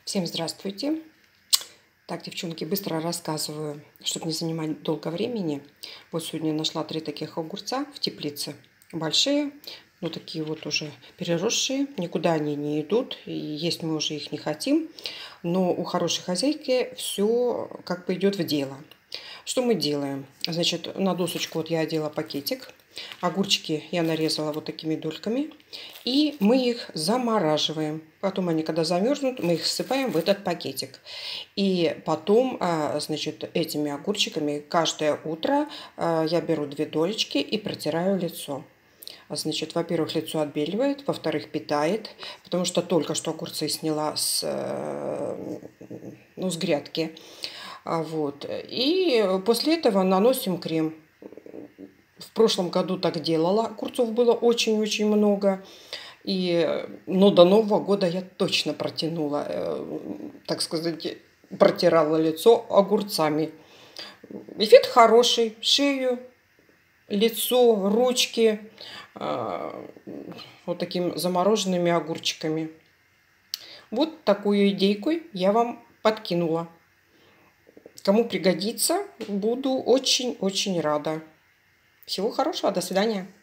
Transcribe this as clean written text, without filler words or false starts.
Всем здравствуйте. Так, девчонки, быстро рассказываю, чтобы не занимать долго времени. Вот сегодня нашла 3 таких огурца в теплице. Большие, но такие вот уже переросшие. Никуда они не идут. И есть мы уже их не хотим. Но у хорошей хозяйки все как бы идет в дело. Что мы делаем? Значит, на досочку вот я одела пакетик. Огурчики я нарезала вот такими дольками. И мы их замораживаем. Потом они, когда замерзнут, мы их ссыпаем в этот пакетик. И потом, значит, этими огурчиками каждое утро я беру 2 долечки и протираю лицо. Значит, во-первых, лицо отбеливает, во-вторых, питает, потому что только что огурцы сняла с грядки. Вот. И после этого наносим крем. В прошлом году так делала, огурцов было очень-очень много. Но до Нового года я точно протянула, так сказать, протирала лицо огурцами. Эффект хороший. Шею, лицо, ручки вот такими замороженными огурчиками. Вот такую идейку я вам подкинула. Кому пригодится, буду очень-очень рада. Всего хорошего, до свидания.